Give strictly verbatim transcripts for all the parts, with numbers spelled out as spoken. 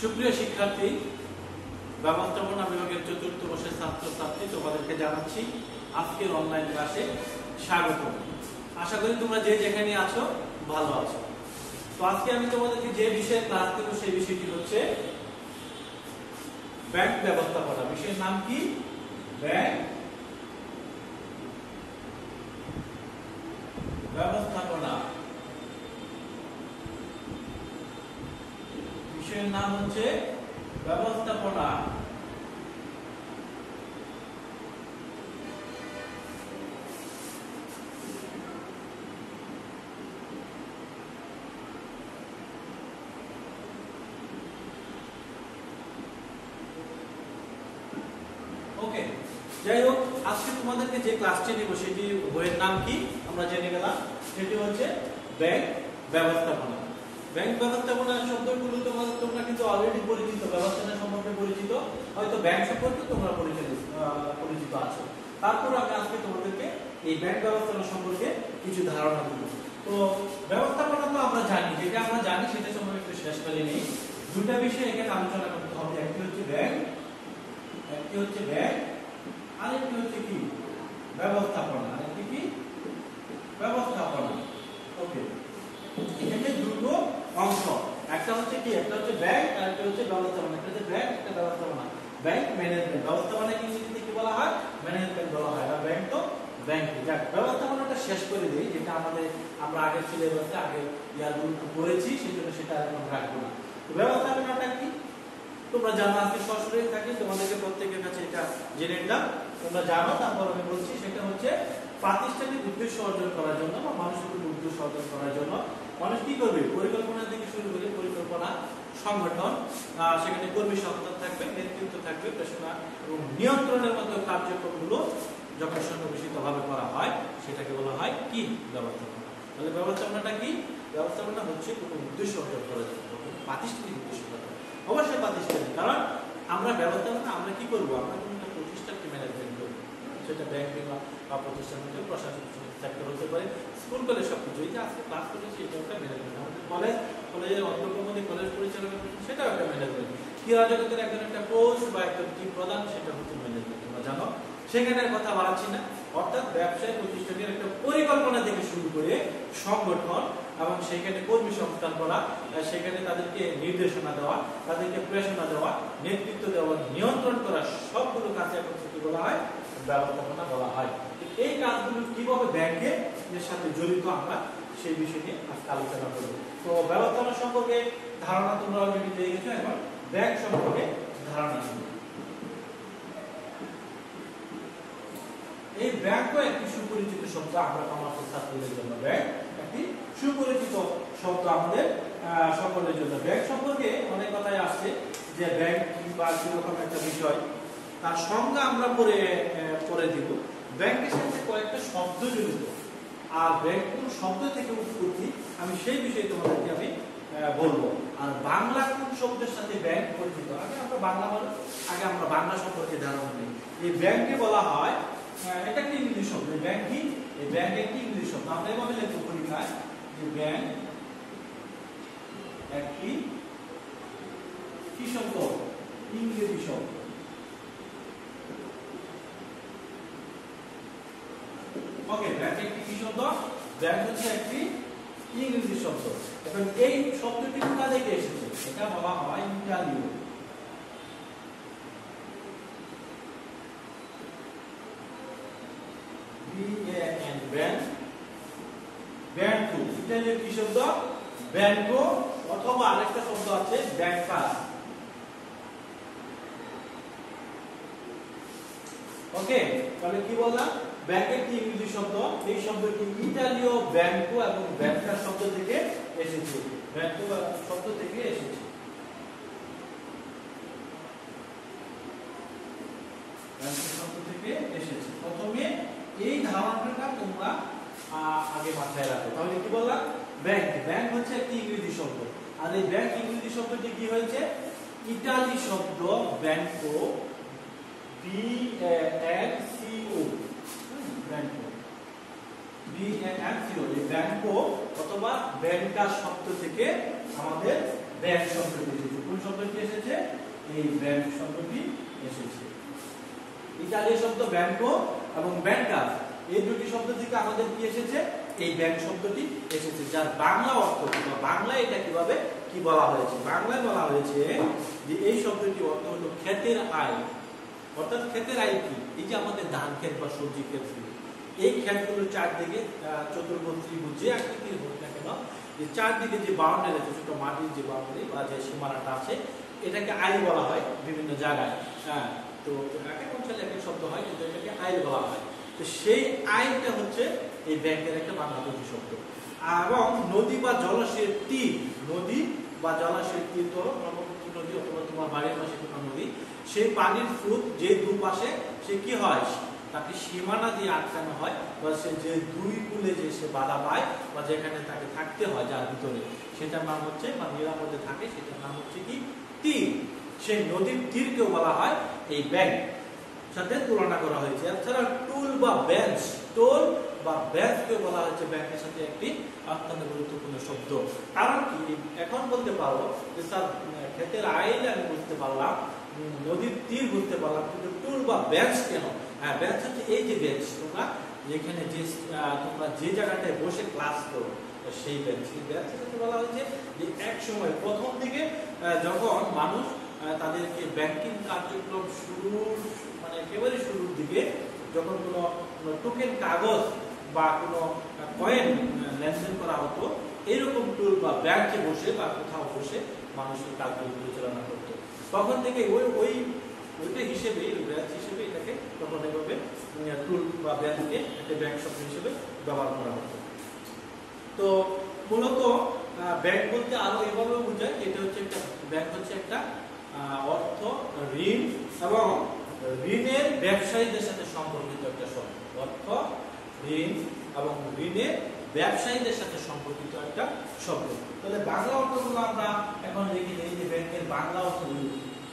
সুপ্রিয় শিক্ষার্থী, ব্যবস্থাপনা বিভাগের চতুর্থ বর্ষের ছাত্রছাত্রী, তোমাদেরকে জানাচ্ছি আজকের অনলাইন ক্লাসে স্বাগত। আশা করি তোমরা যে যেখানে আছো ভালো আছো। তো আজকে আমি তোমাদেরকে যে বিষয়ে ক্লাস দেব সেই বিষয়টি হচ্ছে ব্যাংক ব্যবস্থাপনা। বিষয়ের নাম কি? ব্যাংক ব্যবস্থাপনা। বিষয়ের নাম হচ্ছে ব্যবস্থাপনা। ওকে, যাই হোক, আজকে তোমাদেরকে যে ক্লাসটি নেব সেটি বইয়ের নাম কি আমরা জেনে গেলাম। সেটি হচ্ছে ব্যাংক ব্যবস্থাপনা। ব্যাংক ব্যবস্থাপনা শব্দগুলো তোমাদের তোমরা কিন্তু অলরেডি পরিচিত, ব্যবস্থাপনা সম্পর্কে পরিচিত, হয়তো ব্যাংক সম্পর্কে তোমরা পরিচিত পরিচিত আছো। তারপর আমি আজকে তোমাদেরকে এই ব্যাংক ব্যবস্থাপনা সম্পর্কে কিছু ধারণা দেব। তো ব্যবস্থাপনা তো আমরা জানি, যেটা আমরা জানি সেটা সম্পর্কে একটু শেষ করে নেই। দুটো বিষয় এখানে আলোচনা করতে হবে। একটি হচ্ছে ব্যাংক, একটি হচ্ছে ব্যাংক, আরেকটি হচ্ছে কি ব্যবস্থাপনা। আরেকটি কি ব্যবস্থাপনা। ওকে, এখানে দুটো অংশ, একটা হচ্ছে কি, একটা হচ্ছে ব্যাংক আর একটা হচ্ছে ব্যবস্থাপনা। একটা হচ্ছে ব্যাংক, একটা ব্যবস্থাপনা। ব্যাংক ম্যানেজমেন্ট, ব্যবস্থাপনা কি ইংরেজিতে কি বলা হয়? ম্যানেজমেন্ট বলা হয়। আর ব্যাংক তো ব্যাংক। যাক, ব্যবস্থাপনাটা শেষ করে দিই, যেটা আমাদের আমরা আগের সিলেবাসে আগে ইয়ারগুলো পড়েছি, সেজন্য সেটা এখন রাখবো না। তো ব্যবস্থাপনাটা কি তোমরা জানো, আজকে সরাসরি থাকি, তোমাদেরকে প্রত্যেকের কাছে এটা জেনে নিলাম। তোমরা জানো, তারপর আমি বলছি। সেটা হচ্ছে প্রাতিষ্ঠানিক উদ্দেশ্য অর্জন করার জন্য বা মানুষের উদ্দেশ্য অর্জন করার জন্য মানুষ কি করবে? পরিকল্পনা থেকে শুরু করে পরিকল্পনা, সংগঠন, সেখানে কর্মী সংস্থান থাকবে, নেতৃত্ব থাকবে, পেশনা এবং নিয়ন্ত্রণের মতো কার্যক্রমগুলো যখন সুনির্দিষ্টভাবে করা হয় সেটাকে বলা হয় কি? ব্যবস্থাপনা। তাহলে ব্যবস্থাপনাটা কি? ব্যবস্থাপনা হচ্ছে কোনো উদ্দেশ্য অর্জন করার জন্য, প্রাতিষ্ঠানিক উদ্দেশ্য অর্জন। অবশ্যই প্রাতিষ্ঠানিক, কারণ আমরা ব্যবস্থাপনা আমরা কি করবো? আমরা কোনো একটা প্রতিষ্ঠানকে ম্যানেজমেন্ট করবো, সেটা ব্যাংক বা প্রতিষ্ঠান হতে পারে, প্রশাসনিক সেক্টর হতে পারে, স্কুল কলেজ, সবকিছু। এই যে আজকে ক্লাস করেছি এটা একটা ম্যানেজমেন্ট। আমাদের কলেজ, কলেজের অন্তর্গত কলেজ পরিচালনা সেটাও একটা ম্যানেজমেন্ট। ক্রীড়া জগতের একজন একটা কোচ বা একজন টিম প্রধান, সেটা হচ্ছে ম্যানেজমেন্ট। তোমরা জানো, সেখানে কথা বাড়াচ্ছি না। অর্থাৎ ব্যবসায় প্রতিষ্ঠানের একটা পরিকল্পনা থেকে শুরু করে সংগঠন এবং সেখানে কর্মী সংস্থান করা, সেখানে তাদেরকে নির্দেশনা দেওয়া, তাদেরকে প্রেরণা দেওয়া, নেতৃত্ব দেওয়া, নিয়ন্ত্রণ করা, সবগুলো কাজে এখন কি বলা হয়? ব্যবস্থাপনা বলা হয়। এই কাজগুলো কিভাবে ব্যাংকে এর সাথে জড়িত আমরা সেই বিষয় নিয়ে আজকে আলোচনা করব। তো ব্যবস্থাপনা সম্পর্কে ধারণা তোমরা অলরেডি পেয়ে গেছো, এখন ব্যাংক সম্পর্কে ধারণা নেব। এই ব্যাংকও একটি সুপরিচিত শব্দ আমরা কমার্সের ছাত্রদের জন্য। ব্যাংক একটি সুপরিচিত শব্দ আমাদের সকলের জন্য। ব্যাংক সম্পর্কে অনেক কথাই আসছে, যে ব্যাংক কিংবা কিরকম একটা বিষয়, তার সংজ্ঞা আমরা পরে পরে দিব। ব্যাংকের সাথে কয়েকটা শব্দ জড়িত, আর ব্যাংক কোন শব্দ থেকে উৎপত্তি আমি সেই বিষয়ে তোমাদেরকে আমি বলবো। আর বাংলা কোন শব্দের সাথে ব্যাংক পরিচিত, আগে আমরা বাংলা বলি, আগে আমরা বাংলা সম্পর্কে ধারণা নিই। এই ব্যাংকে বলা হয়, এটা একটি ইংরেজি শব্দ। ব্যাংক কি? এই ব্যাংক একটি ইংরেজি শব্দ। আমরা এভাবে লিখব পরীক্ষায় যে ব্যাংক একটি কি শব্দ? ইংরেজি শব্দ। ওকে, ব্যাংক একটি কি শব্দ? ব্যাংক হচ্ছে একটি ইংরেজি শব্দ। এখন এই শব্দটি কোথা থেকে এসেছে? এটা বলা হয় ইতালীয়। ব্যাংক, ব্যাংকো, ইতালীয় কি শব্দ? ব্যাংকো, অথবা আরেকটা শব্দ আছে ব্যাংকার। ওকে, তাহলে কি বললাম? ব্যাংক একটি ইংরেজি শব্দ। এই শব্দটি ইতালীয় ব্যাংকো এবং ব্যাংকার শব্দ থেকে এসেছে। ব্যাংকো শব্দ থেকে এসেছে। ব্যাংকো শব্দ থেকে এসেছে। প্রথমে এই ধারণাটা তোমরা আগে মাথায় রাখো। তাহলে কি বললাম? ব্যাংক, ব্যাংক হচ্ছে একটি ইংরেজি শব্দ। আর এই ব্যাংক ইংরেজি শব্দটি কি হয়েছে? ইতালি শব্দ ব্যাংকো, B A N C O, ব্যাংকো, B A N C O, এই ব্যাংকো অথবা ব্যাংকার শব্দ থেকে আমাদের ব্যাংক শব্দটি এসেছে। কোন শব্দটি এসেছে? এই ব্যাংক শব্দটি এসেছে। ইতালীয় শব্দ ব্যাংকো এবং ব্যাংকার, এই দুটি শব্দ থেকে আমাদের কি এসেছে? এই ব্যাংক শব্দটি এসেছে, যার বাংলা অর্থ বা বাংলায় এটা কিভাবে কি বলা হয়েছে? বাংলায় বলা হয়েছে যে এই শব্দটি অর্থ হলো ক্ষেতের আয়। অর্থাৎ ক্ষেতের আয় কি? এই যে আমাদের ধান ক্ষেত বা সবজি ক্ষেত, এই ক্ষেতগুলোর চারদিকে চতুর্ভুজ ত্রিভুজ যে আকৃতির হোক না কেন, যে চারদিকে যে বাউন্ডারি আছে, ছোট মাটির যে বাউন্ডারি বা যে সীমানাটা আছে, এটাকে আইল বলা হয় বিভিন্ন জায়গায়। হ্যাঁ, তো এক এক অঞ্চলে এক এক শব্দ হয়, কিন্তু এটাকে আইল বলা হয়। তো সেই আইলটা হচ্ছে এই ব্যাংকের একটা বাংলা প্রতিশব্দ। এবং নদী বা জলাশয়ের তীর, নদী বা জলাশয়ের তীর ধরো ব্রহ্মপুত্র নদী অথবা তোমার বাড়ির পাশে কোনো নদী, সেই পানির স্রোত যে দুপাশে সে কি হয়, তাকে সীমানা দিয়ে আটকানো হয়, বা সে যে দুই কূলে যে সে বাধা পায় বা যেখানে তাকে থাকতে হয় যার ভিতরে, সেটার নাম হচ্ছে বা নিরাপদে থাকে, সেটার নাম হচ্ছে কি তীর। সেই নদীর তীরকেও বলা হয় এই ব্যাংক সাথে তুলনা করা হয়েছে। এছাড়া টুল বা বেঞ্চ, টোল বা বেঞ্চকে বলা হচ্ছে ব্যাংকের সাথে একটি অত্যন্ত গুরুত্বপূর্ণ শব্দ। কারণ কি? এখন বলতে পারো যে স্যার ক্ষেতের আইল আমি বুঝতে পারলাম, নদীর তীর বুঝতে পারলাম, কিন্তু টুল বা বেঞ্চ কেন? হ্যাঁ, বেঞ্চ হচ্ছে এই যে বেঞ্চ, তোমরা যেখানে যে তোমরা যে জায়গাটায় বসে ক্লাস করো সেই বেঞ্চ। এই বেঞ্চের সাথে বলা হয়েছে যে এক সময় প্রথম দিকে যখন মানুষ তাদেরকে ব্যাংকিং কার্যক্রম শুরুর মানে একেবারে শুরুর দিকে যখন কোনো টোকেন কাগজ বা কোনো কয়েন লেনদেন করা হতো, এইরকম টুল বা ব্যাংকে বসে বা কোথাও বসে মানুষের কাজগুলো পরিচালনা করতো। তখন থেকে ওই ওই ওইটা হিসেবে ব্যাংক হিসেবে এটাকে তখন এভাবে টুল বা ব্যাংককে একটা ব্যাংক শব্দ হিসেবে ব্যবহার করা হতো। তো মূলত ব্যাংক বলতে আরো এভাবে বোঝায়, এটা হচ্ছে একটা ব্যাংক হচ্ছে একটা অর্থ, ঋণ এবং ঋণের ব্যবসায়ীদের সাথে সম্পর্কিত একটা শব্দ। অর্থ, ঋণ এবং ঋণের ব্যবসায়ীদের সাথে সম্পর্কিত একটা শব্দ। তাহলে বাংলা অর্থগুলো আমরা এখন দেখি নেই যে ব্যাংকের বাংলা অর্থগুলো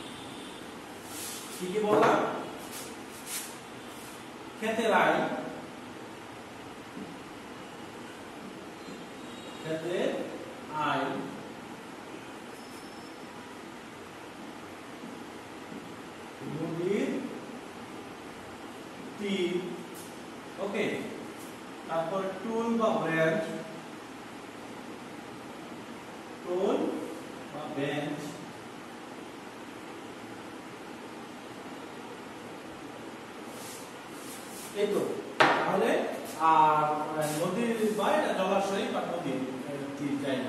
কি কি বললাম? ক্ষেতের আয়, ক্ষেতের আয়, নদীর তীর, ওকে, তারপর টুল বা ব্রাঞ্চ, টুল বা বেঞ্চ, এই তো। তাহলে আর নদীর বা জলাশয় বা নদীর তীর জায়গা,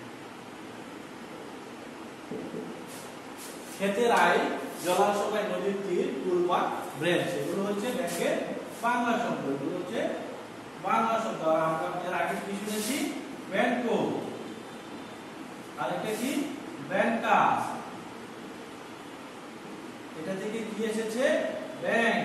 ক্ষেতের আয়, জলাশয়, নদীর তীর, টুল বা ব্রাঞ্চ, এগুলো হচ্ছে ব্যাংকের বাংলা শব্দ। এগুলো হচ্ছে বাংলা শব্দ। আর আমরা এর আগে কি শুনেছি? ব্যাংকো, আরেকটা কি ব্যাংকার্স। এটা থেকে কি এসেছে? ব্যাংক।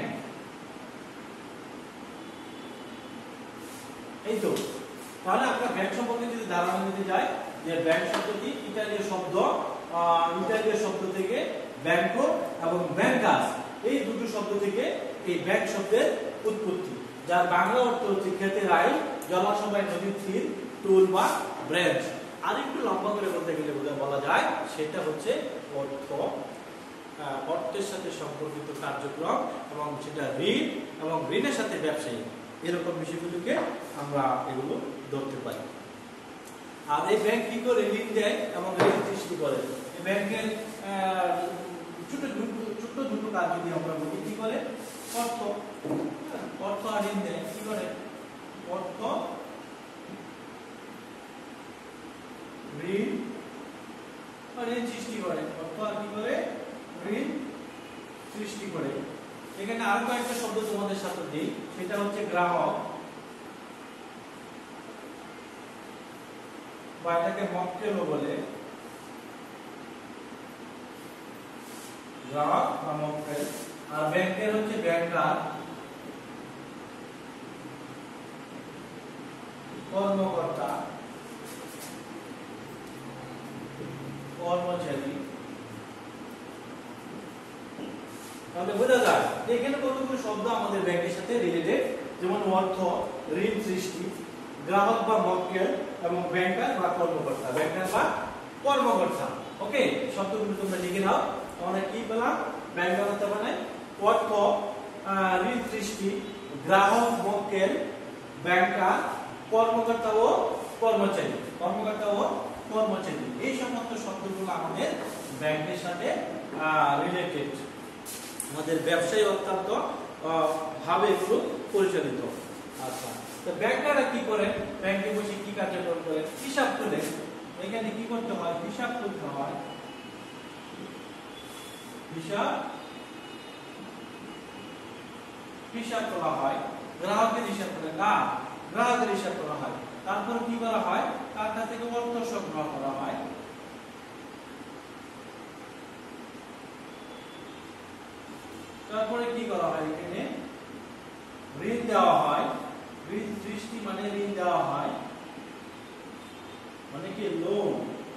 এই তো। তাহলে আমরা ব্যাংক সম্পর্কে যদি ধারণা নিতে যাই, যে ব্যাংক শব্দটি ইতালীয় শব্দ, ইতালীয় শব্দ থেকে ব্যাংকো এবং ব্যাংকার্স, এই দুটো শব্দ থেকে এই ব্যাংক শব্দের উৎপত্তি, যার বাংলা অর্থ হচ্ছে ক্ষেতের আয়, জলাশয়, নদীর তীর, টুল বা ব্রাঞ্চ। আর একটু লম্বা করে বলতে গেলে বলা যায় সেটা হচ্ছে অর্থ, অর্থের সাথে সম্পর্কিত কার্যক্রম, এবং সেটা ঋণ এবং ঋণের সাথে ব্যবসায়ী, এরকম বিষয়গুলোকে আমরা এগুলো ধরতে পারি। আর এই ব্যাংক কি করে ঋণ দেয় এবং ঋণ সৃষ্টি করে? এই ব্যাংকের ছোট ছোট দুটো কাজ যদি আমরা বলি, কি করে? অর্থ, অর্থ আর ঋণ দেয়। কি করে? অর্থ, ঋণ আর ঋণ সৃষ্টি করে। অর্থ আর কি করে? ঋণ সৃষ্টি করে। এখানে আরো কয়েকটা শব্দ তোমাদের সাথে দিই, সেটা হচ্ছে গ্রাহক, বা এটাকে মক্কেলও বলে, গ্রাহক বা মক্কেল। আর ব্যাংকের হচ্ছে ব্যাংকার, কর্মকর্তা, কর্মচারী। তাহলে বোঝা যায় যে এখানে কতগুলো শব্দ আমাদের ব্যাংকের সাথে রিলেটেড, যেমন অর্থ, ঋণ সৃষ্টি, গ্রাহক বা মক্কেল এবং ব্যাংকার বা কর্মকর্তা, ব্যাংকার বা কর্মকর্তা। ওকে, শব্দগুলো তোমরা লিখে নাও। আমরা কি পেলাম? ব্যাংক ব্যবস্থাপনায় অর্থ, ঋণ সৃষ্টি, গ্রাহক মক্কেল, ব্যাংকার, কর্মকর্তা ও কর্মচারী, কর্মকর্তা ও কর্মচারী, এই সমস্ত শব্দগুলো আমাদের ব্যাংকের সাথে রিলেটেড। আমাদের ব্যবসায়ী অত্যন্ত ভাবে এগুলো পরিচালিত। আচ্ছা, তো ব্যাংকাররা কি করে? ব্যাংকে বসে কি কার্যক্রম করে? হিসাব তোলে। এখানে কি করতে হয়? হিসাব তুলতে হয়। হিসাব হিসাব করা হয়। গ্রাহকের হিসাব করে না, গ্রাহকের হিসাব করা হয়। তারপর কি করা হয়? তার কাছ থেকে অর্থ সংগ্রহ করা হয়। তারপরে কি করা হয়? এখানে ঋণ দেওয়া হয়। ঋণ সৃষ্টি মানে ঋণ দেওয়া হয়, মানে কি লোন,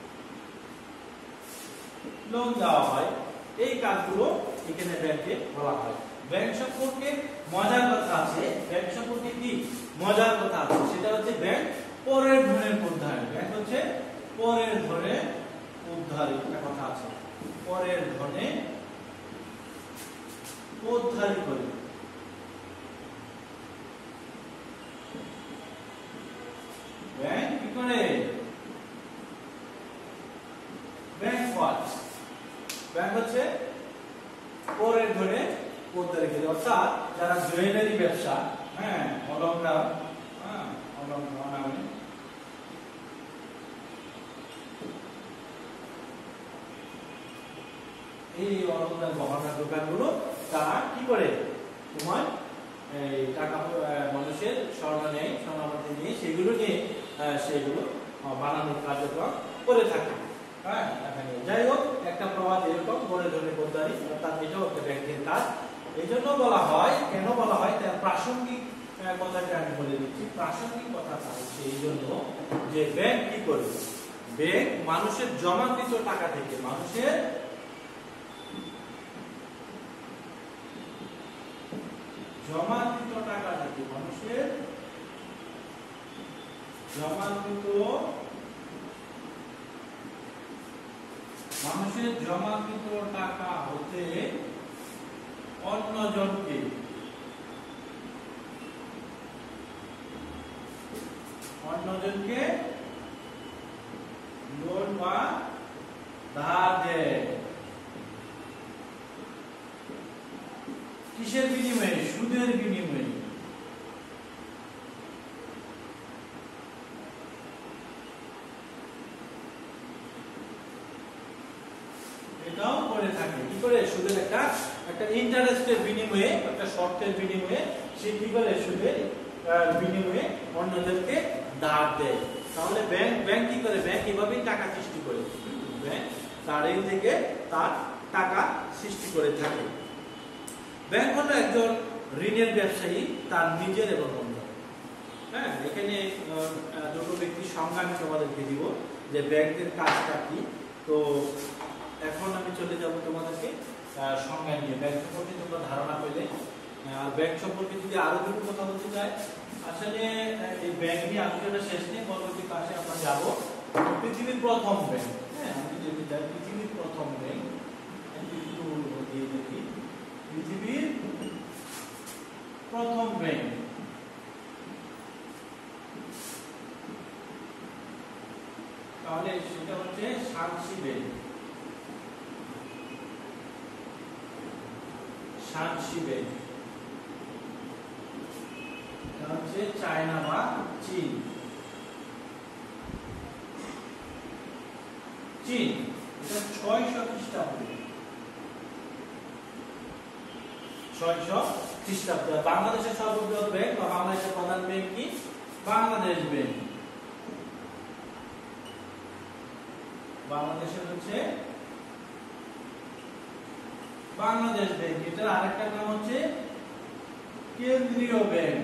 লোন দেওয়া হয়। এই কাজগুলো এখানে ব্যাংকে বলা হয়। ব্যাংক সম্পর্কে মজার কথা আছে। ব্যাংক সম্পর্কে কি মজার কথা আছে? সেটা হচ্ছে ব্যাংক পরের ধনের উদ্ধার। ব্যাংক হচ্ছে পরের ধনে উদ্ধার, একটা কথা আছে। পরের ধনে উদ্ধার করে। ব্যাংক কি করে? Bank watch. ব্যাংক হচ্ছে পরের ধরে উদ্ধার করে। অর্থাৎ যারা জুয়েলারি ব্যবসা, হ্যাঁ, অলংকার, হ্যাঁ, অলংকার, এই অলংকার গহনার দোকানগুলো তারা কি করে? তোমার এই টাকা মানুষের স্বর্ণ নেয়, স্বর্ণাপত্তি নিয়ে সেগুলো নিয়ে সেগুলো বানানোর কার্যক্রম করে থাকে। হ্যাঁ, যাই হোক, একটা প্রবাদ এরকম পরের ধরে উদ্ধারি, অর্থাৎ এটাও একটা ব্যাংকের কাজ। এই জন্য বলা হয়, কেন বলা হয়? তার প্রাসঙ্গিক কথাটা আমি বলে দিচ্ছি। প্রাসঙ্গিক কথাটা হচ্ছে এই জন্য যে ব্যাংক কি করে? ব্যাংক মানুষের জমাকৃত টাকা থেকে, মানুষের জমাকৃত টাকা থেকে, মানুষের জমাকৃত মানুষের জমাকৃত টাকা হতে অন্যজনকে অন্যজনকে লোন বা ধার দেয়। কিসের বিনিময়ে? সুদের বিনিময়ে। এটাও করে থাকে। কি করে? সুদের একটা একটা ইন্টারেস্টের বিনিময়ে, একটা শর্তের বিনিময়ে সে কি করে? সুদের বিনিময়ে অন্যদেরকে ধার দেয়। তাহলে ব্যাংক ব্যাংক কি করে? ব্যাংক এভাবেই টাকা সৃষ্টি করে। ব্যাংক তার ঋণ থেকে তার টাকা সৃষ্টি করে থাকে। ব্যাংক হলো একজন ঋণের ব্যবসায়ী, তার নিজের এবং অন্যের। হ্যাঁ, এখানে দুটো ব্যক্তির সংজ্ঞা আমি তোমাদেরকে দিব যে ব্যাংকের কাজটা কি। তো এখন আমি চলে যাব তোমাদেরকে সংজ্ঞা নিয়ে। ব্যাংক সম্পর্কে তোমরা ধারণা পেলে। আর ব্যাংক সম্পর্কে যদি আরো কিছু কথা বলতে চাই, আসলে এই ব্যাংক নিয়ে আলোচনা শেষ নেই, পরবর্তী ক্লাসে আমরা যাব পৃথিবীর প্রথম ব্যাংক। হ্যাঁ, আমি যদি যাই পৃথিবীর প্রথম ব্যাংক, দেখি পৃথিবীর প্রথম ব্যাংক। তাহলে সেটা হচ্ছে শানসি ব্যাংক। শানসি ব্যাংক হচ্ছে চায়না বা চীন। চীন এটা ছয়শো খ্রিস্টাব্দে, ছয়শো খ্রিস্টাব্দে। বাংলাদেশের সর্ববৃহৎ ব্যাংক বা বাংলাদেশের প্রধান ব্যাংক কি? বাংলাদেশ ব্যাংক। বাংলাদেশের হচ্ছে বাংলাদেশ ব্যাংক। এটার আরেকটা নাম হচ্ছে কেন্দ্রীয় ব্যাংক,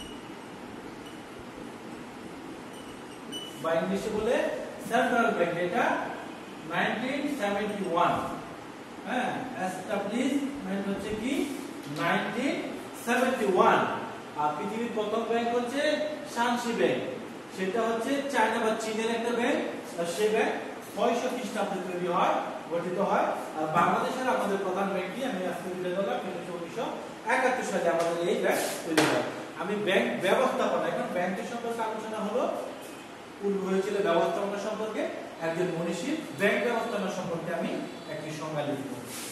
বা ইংলিশে বলে সেন্ট্রাল ব্যাংক। এটা নাইনটিন সেভেন্টি ওয়ান, হ্যাঁ, এস্টাবলিশমেন্ট হচ্ছে কি নাইনটিন সেভেন্টি ওয়ান। আর পৃথিবীর প্রথম ব্যাংক হচ্ছে শানসি ব্যাংক। সেটা হচ্ছে চায়না বা চীনের একটা ব্যাংক, আর সেই ব্যাংক ছয়শো খ্রিস্টাব্দে তৈরি হয়, গঠিত হয়। আর বাংলাদেশের আমাদের প্রধান ব্যাংকটি আমি আজকে তুলে ধরলাম, সেটা হচ্ছে উনিশশো একাত্তর সালে আমাদের এই ব্যাংক তৈরি হয়। আমি ব্যাংক ব্যবস্থাপনা, এখন ব্যাংকের সম্পর্কে আলোচনা হলো, পূর্ব হয়েছিল ব্যবস্থাপনা সম্পর্কে, একজন মনীষী ব্যাংক ব্যবস্থাপনা সম্পর্কে আমি একটি সংজ্ঞা লিখব।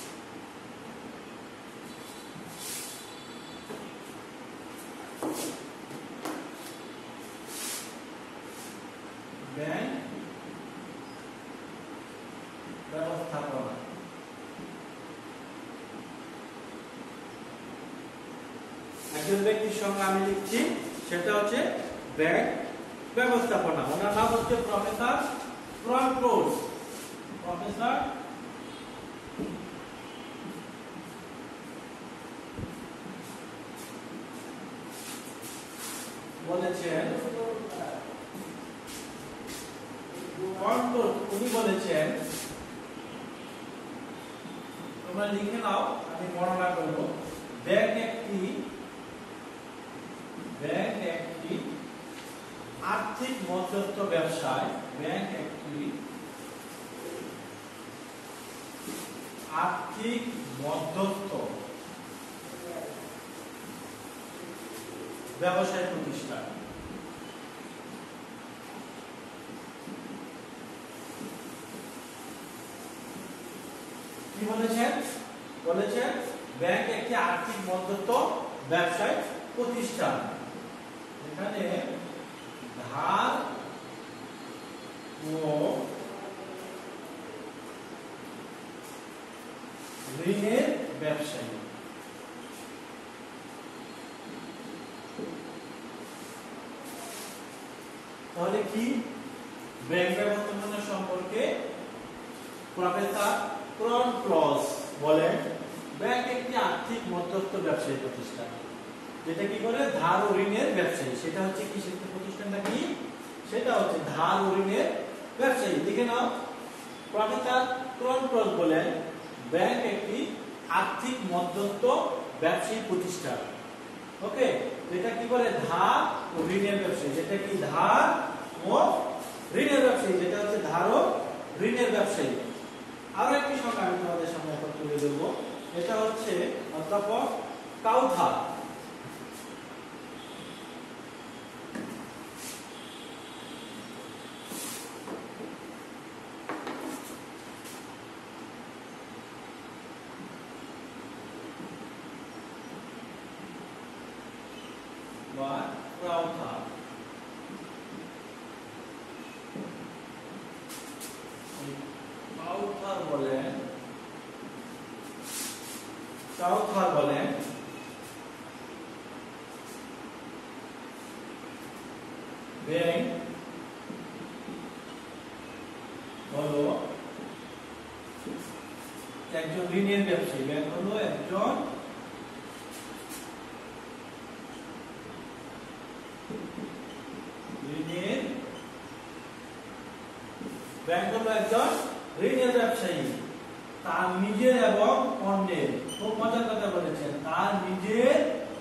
ব্যাংক ব্যবস্থাপনা একজন ব্যক্তির সঙ্গে আমি লিখছি, সেটা হচ্ছে ব্যাংক ব্যবস্থাপনা। ওনার নাম হচ্ছে প্রফেসর ক্রনক্লোজ। প্রফেসর বলেছেন, উনি বলেছেন, তোমরা লিখে নাও, আমি বর্ণনা করব। ব্যাংক একটি ব্যাংক একটি আর্থিক মধ্যস্থ ব্যবসায় ব্যাংক একটি আর্থিক মধ্যস্থ ব্যবসায় প্রতিষ্ঠান। কি বলেছেন? বলেছেন ব্যাংক একটি আর্থিক মধ্যস্থ ব্যবসায় প্রতিষ্ঠান, এখানে ধার ও ঋণের ব্যবসায়ী। তাহলে কি ব্যাংক ব্যবস্থাপনা সম্পর্কে প্রফেসর ক্রনক্লোজ বলেন, ব্যাংক একটি আর্থিক মধ্যস্থ ব্যবসায়ী প্রতিষ্ঠান, যেটা কি করে ধার ও ঋণের ব্যবসায়ী। সেটা হচ্ছে কি, সেটা প্রতিষ্ঠানটা কি, সেটা হচ্ছে ধার ও ঋণের ব্যবসায়ী। লিখে নাও, প্রফেসর ক্রনক্লোজ বলেন ব্যাংক একটি আর্থিক মধ্যস্থ ব্যবসায়ী প্রতিষ্ঠান। ওকে, যেটা কি করে ধার ও ঋণের ব্যবসায়ী, যেটা কি ধার ও ঋণের ব্যবসায়ী, যেটা হচ্ছে ধার ও ঋণের ব্যবসায়ী। আরো একটি সংজ্ঞা আমি তোমাদের সামনে এখন তুলে ধরবো, এটা হচ্ছে অধ্যাপক কাউথার। বা কাউথার কাউথার বলেন কাউথার বলেন ব্যাংক হলো একজন ঋণের ব্যবসায়ী। ব্যাংক হলো একজন ঋণের ব্যাংক হলো একজন ঋণের ব্যবসায়ী, তার নিজের এবং অন্যের, খুব মজার কথা বলেছেন, তার নিজের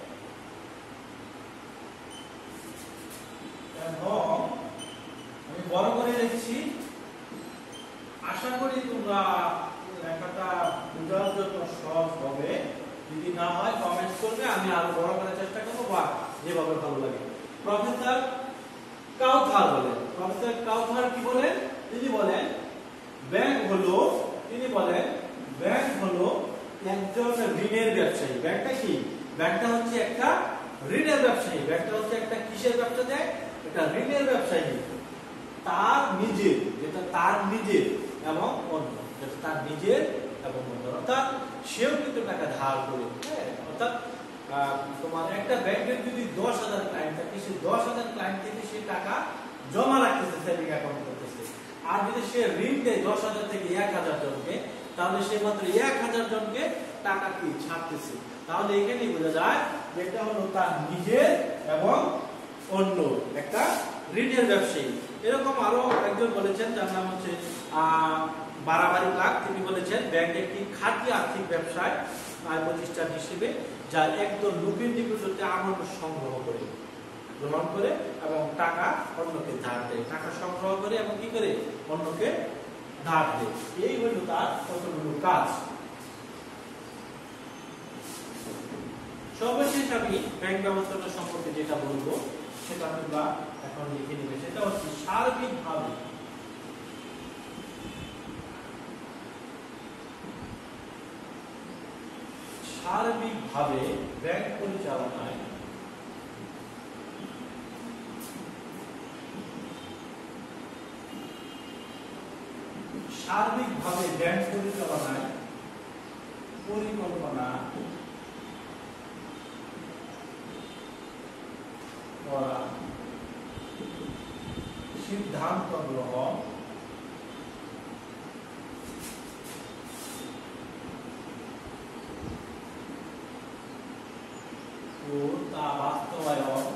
এবং, আমি বড় করে লিখছি, আশা করি তোমরা লেখাটা বোঝার জন্য সহজ হবে। যদি না হয় কমেন্টস করবে, আমি আরো বড় করার চেষ্টা করবো বা যেভাবে ভালো লাগে। প্রফেসর কাউথার বলেন, প্রফেসর কাউথার কি বলেন? তিনি বলেন ব্যাংক হলো, তিনি বলেন ব্যাংক হলো একজন ঋণের ব্যবসায়ী। ব্যাংকটা কি? ব্যাংকটা হচ্ছে একটা ঋণের ব্যবসায়ী। ব্যাংকটা হচ্ছে একটা কিসের ব্যবসা দেয়? একটা ঋণের ব্যবসায়ী। তার নিজের, যেটা তার নিজের এবং অন্য, যেটা তার নিজের এবং অন্য, অর্থাৎ সেও কিন্তু টাকা ধার করে। হ্যাঁ, অর্থাৎ তোমার একটা ব্যাংকের যদি দশ হাজার ক্লায়েন্ট থাকে, সেই দশ হাজার ক্লায়েন্ট থেকে সে টাকা জমা রাখতেছে, সেভিং অ্যাকাউন্ট করতেছে। আর যদি সে ঋণ দেয় দশ হাজার থেকে এক হাজার জনকে, তাহলে সে মাত্র এক হাজার জনকে টাকা কি ছাড়তেছে। তাহলে এখানেই বোঝা যায় যে এটা হলো তার নিজের এবং অন্য একটা ঋণের ব্যবসায়ী। এরকম আরো একজন বলেছেন, যার নাম হচ্ছে আহ বারাবারি ক্লার্ক। তিনি বলেছেন ব্যাংক একটি খাঁটি আর্থিক ব্যবসায় প্রতিষ্ঠান হিসেবে, যার একদম লোকের নিকট হতে আমল সংগ্রহ করে, গ্রহণ করে এবং টাকা অন্যকে ধার দেয়, টাকা সংগ্রহ করে এবং কি করে অন্যকে ধার দেয়। এই হলো তার কতগুলো কাজ। সর্বশেষ আমি ব্যাংক ব্যবস্থাপনা সম্পর্কে যেটা বলবো সেটা তোমরা এখন লিখে নেবে। সেটা হচ্ছে সার্বিকভাবে সার্বিকভাবে ব্যাংক পরিচালনায় সার্বিকভাবে ব্যাংক পরিচালনায় পরিকল্পনা করা, সিদ্ধান্ত গ্রহণ ও তা বাস্তবায়ন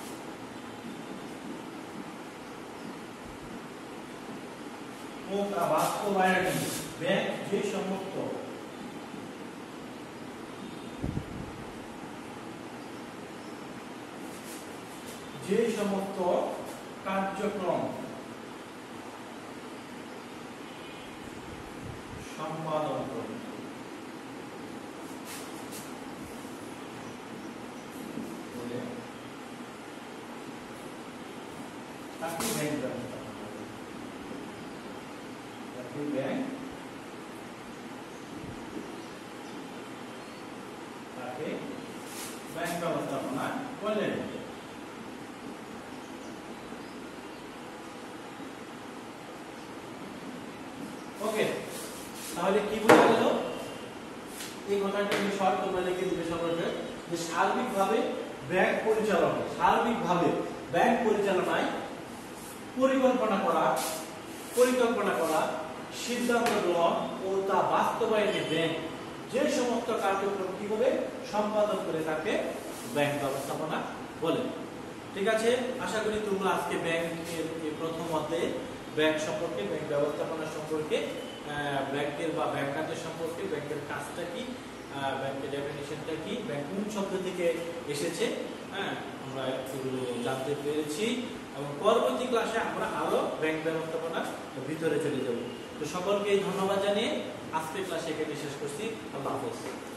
ও তা বাস্তবায়নে ব্যাংক যে সমস্ত যে সমস্ত কার্যক্রম সম্পাদন করে তাকে ব্যাংক ব্যবস্থাপনা তাকে ব্যাংক তাকে ব্যাংক ব্যবস্থাপনা বলে। ওকে, তাহলে কি বোঝা গেল? এই কথাটা আমি শর্ট তোমরা লিখে দিবে সকলকে, যে সার্বিকভাবে ব্যাংক পরিচালনা সার্বিকভাবে ব্যাংক পরিচালনায় পরিকল্পনা করা পরিকল্পনা করা সিদ্ধান্ত গ্রহণ ও তা বাস্তবায়নে ব্যাংক যে সমস্ত কার্যক্রম কিভাবে সম্পাদন করে থাকে ব্যাংক ব্যবস্থাপনা বলে। ঠিক আছে, আশা করি তোমরা আজকে ব্যাংকের প্রথম অধ্যায়ে ব্যাংক সম্পর্কে, ব্যাংক ব্যবস্থাপনা সম্পর্কে, ব্যাংকের বা ব্যাংক কার্য সম্পর্কে, ব্যাংকের কাজটা কি, ব্যাংকের ডেফিনিশনটা কি, ব্যাংক কোন শব্দ থেকে এসেছে, হ্যাঁ আমরা এগুলো জানতে পেরেছি। এবং পরবর্তী ক্লাসে আমরা আরো ব্যাংক ব্যবস্থাপনা ভিতরে চলে যাব। তো সকলকে ধন্যবাদ জানিয়ে আজকের ক্লাসে এখানে শেষ করছি। আল্লাহ হাফেজ।